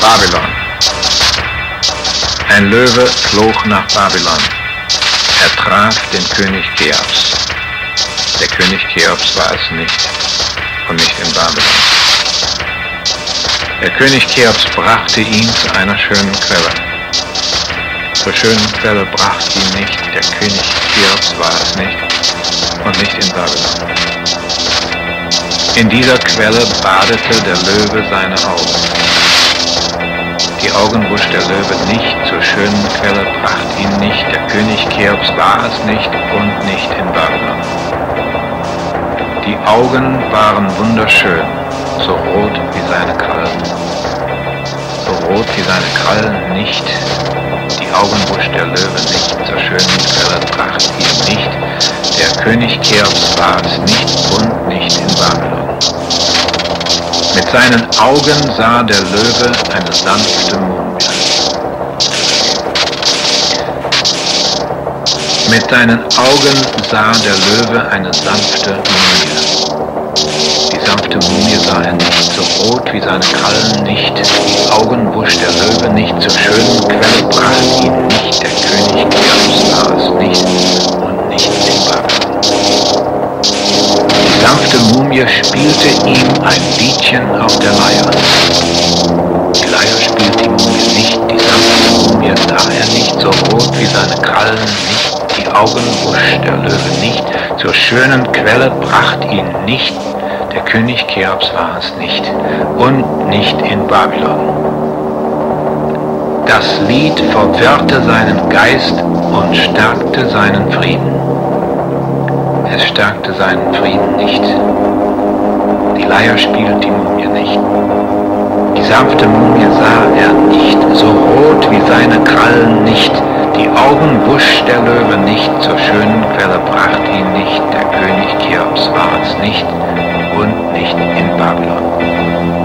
Babylon. Ein Löwe flog nach Babylon. Er traf den König Cheops. Der König Cheops war es nicht und nicht in Babylon. Der König Cheops brachte ihn zu einer schönen Quelle. Zur schönen Quelle brachte ihn nicht, der König Cheops war es nicht und nicht in Babylon. In dieser Quelle badete der Löwe seine Augen. Die Augen wusch der Löwe nicht, zur schönen Quelle brachte ihn nicht, der König Cheops war es nicht und nicht in Babylon. Die Augen waren wunderschön, so rot wie seine Krallen. So rot wie seine Krallen nicht, die Augen wusch der Löwe nicht, zur schönen Quelle brachte ihn nicht, der König Cheops war es nicht und nicht in Babylon. Mit seinen Augen sah der Löwe eine sanfte Mumie. Mit seinen Augen sah der Löwe eine sanfte Mumie. Die sanfte Mumie sah er nicht, so rot wie seine Krallen nicht, die Augen wusch der Löwe nicht, zur schönen Quelle brachte ihn nicht, der König Cheops war es nicht und nicht in Babylon. Die sanfte Mumie spielte ihm ein Liedchen auf der Leier. Die Leier spielte die Mumie nicht, die sanfte Mumie sah er nicht, so rot wie seine Krallen nicht, die Augen wusch der Löwe nicht, zur schönen Quelle brachte ihn nicht, der König Cheops war es nicht und nicht in Babylon. Das Lied verwirrte seinen Geist und stärkte seinen Frieden. Es stärkte seinen Frieden nicht. Die Leier spielt die Mumie nicht. Die sanfte Mumie sah er nicht, so rot wie seine Krallen nicht. Die Augen wusch der Löwe nicht, zur schönen Quelle brachte ihn nicht. Der König Cheops war es nicht und nicht in Babylon.